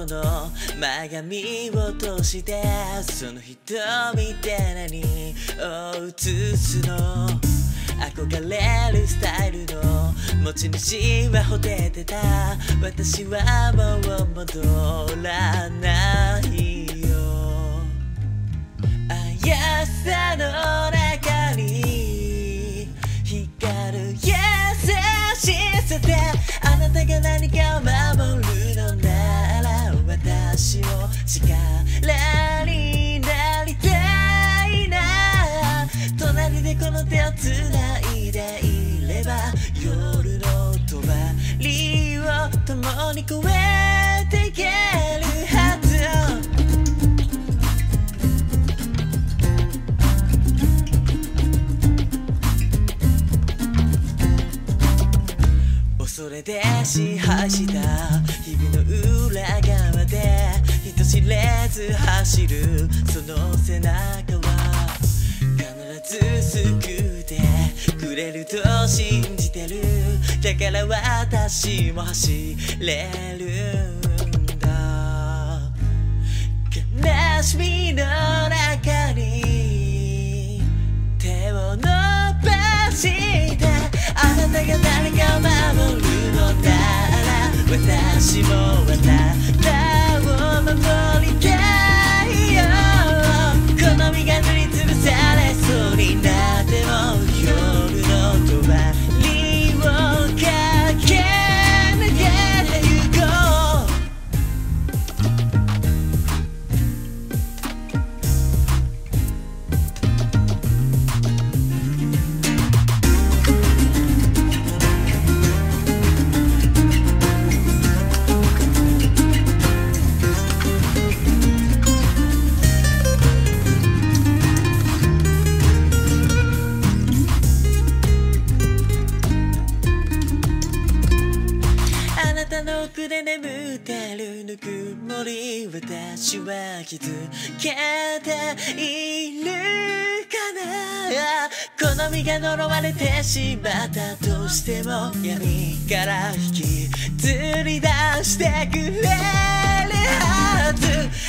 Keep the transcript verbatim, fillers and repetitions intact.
の前髪を通して、その瞳で何を映すの、憧れるスタイルの持ち主はほてってた、私はもう戻らないよ、怪しさの中に光る優しさで、あなたが何かを守るのなら私も力になりたいな、隣でこの手を繋いでいれば夜の帳を共に超えていけるはず、恐れで支配した日々の裏側で人知れず走るその背中は、必ず救ってくれると信じてる、だから私も走れるんだ、悲しみの中に手を伸ばして、あなたが誰かを守るのなら私もあなたを守りたいよ、この身が塗りつぶされそうになっても夜の帳を駆け抜けてゆこう、あなたの奥で眠ってるぬくもり、私は気づけているかな、この身が呪われてしまったとしても闇から引きずり出してくれるはず、